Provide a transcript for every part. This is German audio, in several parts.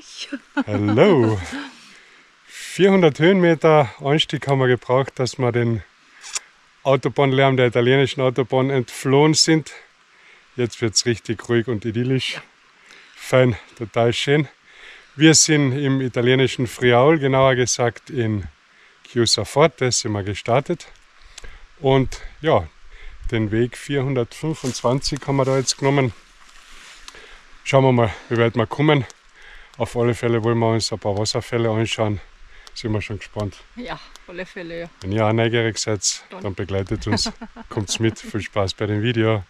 euch. Hallo. 400 Höhenmeter Anstieg haben wir gebraucht, dass wir den Autobahnlärm der italienischen Autobahn entflohen sind. Jetzt wird es richtig ruhig und idyllisch. Ja. Fein, total schön. Wir sind im italienischen Friaul, genauer gesagt in Chiusa Forte, sind wir gestartet. Und ja, den Weg 425 haben wir da jetzt genommen. Schauen wir mal, wie weit wir kommen. Auf alle Fälle wollen wir uns ein paar Wasserfälle anschauen. Sind wir schon gespannt. Ja, auf alle Fälle, ja. Wenn ihr auch neugierig seid, dann begleitet uns. Kommt's mit, viel Spaß bei dem Video.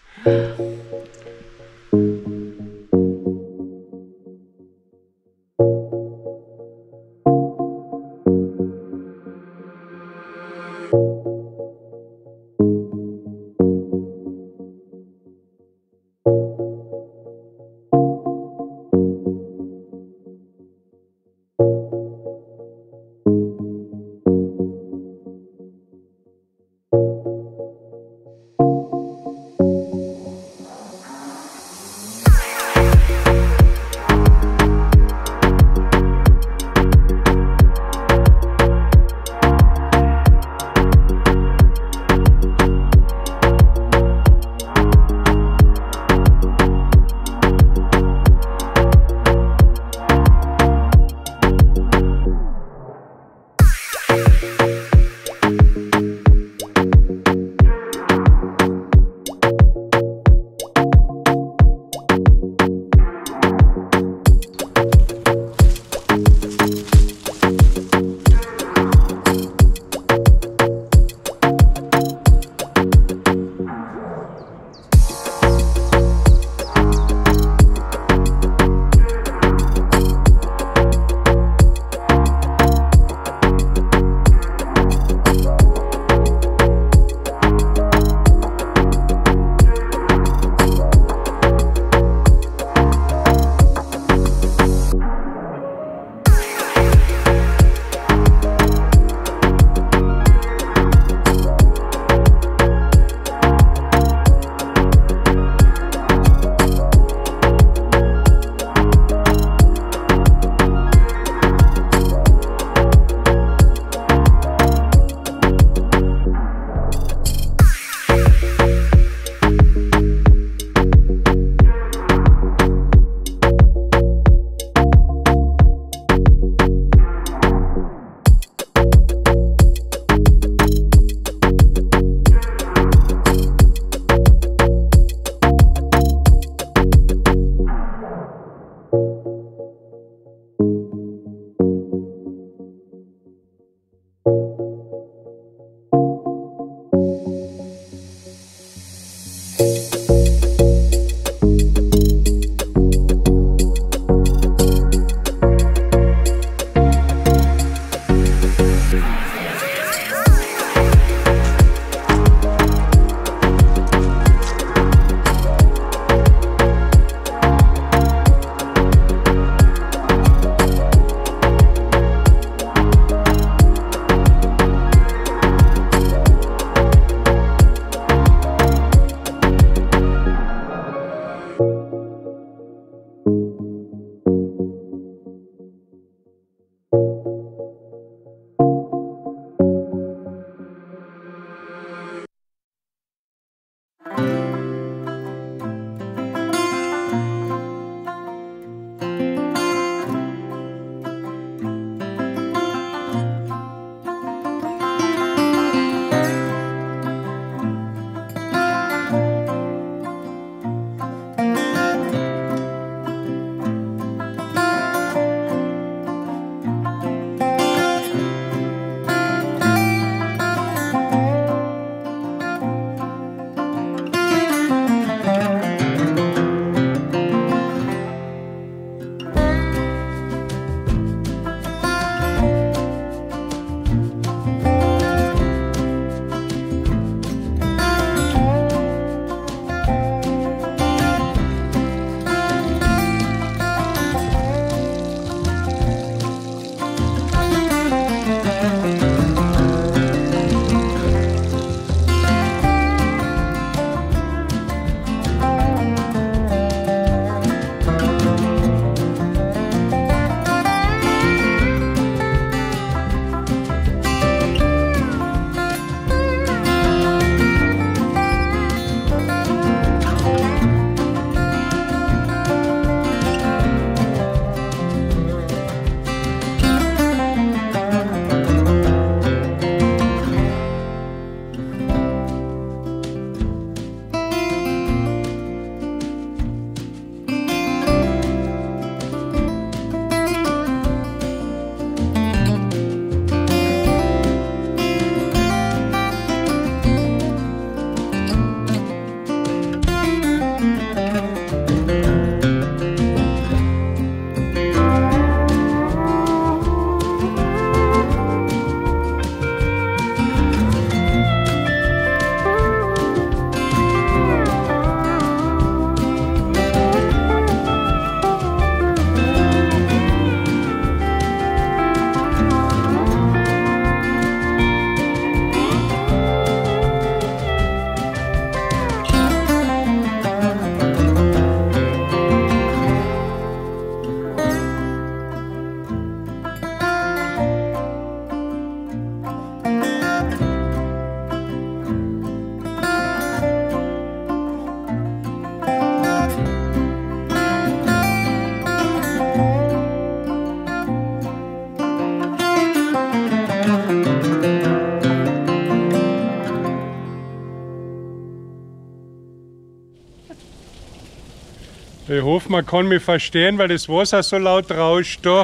Ich hoffe, man kann mich verstehen, weil das Wasser so laut rauscht da.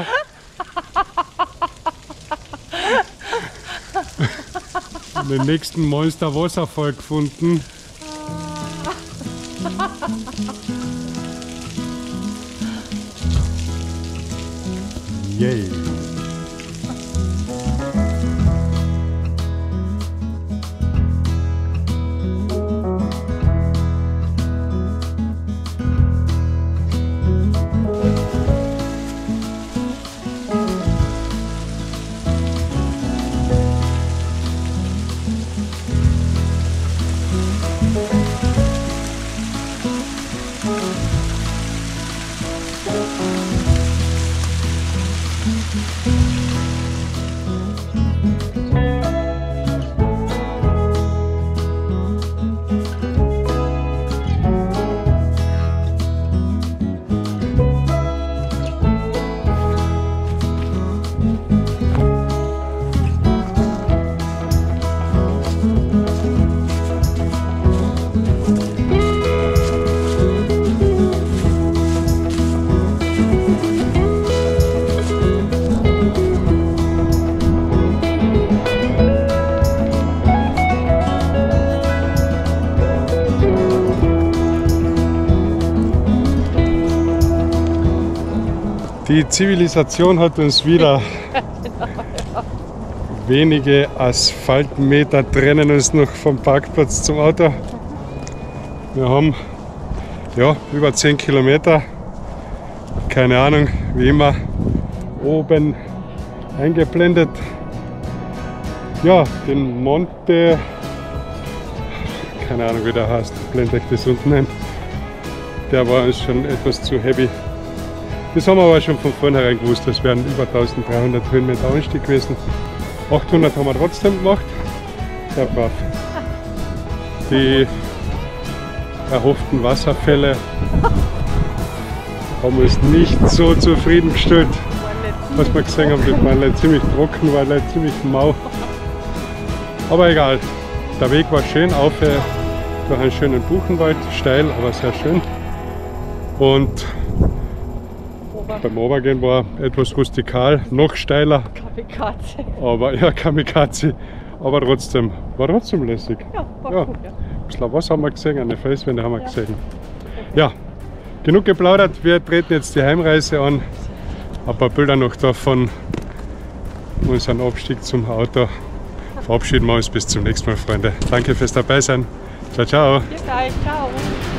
Den nächsten Monster-Wasserfall gefunden. Yay! Die Zivilisation hat uns wieder wenige Asphaltmeter trennen uns noch vom Parkplatz zum Auto. Wir haben ja, über 10 Kilometer, keine Ahnung, wie immer oben eingeblendet. Ja, den Monte, keine Ahnung wie der heißt, blende ich das unten ein. Der war uns schon etwas zu heavy. Das haben wir aber schon von vornherein gewusst, das wären über 1300 Höhenmeter Anstieg gewesen. 800 haben wir trotzdem gemacht, sehr brav. Die erhofften Wasserfälle haben uns nicht so zufriedengestellt, was wir gesehen haben. Das war leider ziemlich trocken, war leider ziemlich mau. Aber egal, der Weg war schön, auf durch einen schönen Buchenwald, steil, aber sehr schön. Und beim Obergehen war etwas rustikal, noch steiler. Kamikaze. Aber ja, Kamikaze. Aber trotzdem, war trotzdem lässig. Ja, war ja. gut. Ja. Ein bisschen was haben wir gesehen, eine Felswände haben wir gesehen. Ja, genug geplaudert. Wir treten jetzt die Heimreise an. Ein paar Bilder noch davon. Unseren Abstieg zum Auto. Verabschieden wir uns bis zum nächsten Mal, Freunde. Danke fürs Dabeisein. Ciao, ciao. Bis gleich. Ciao.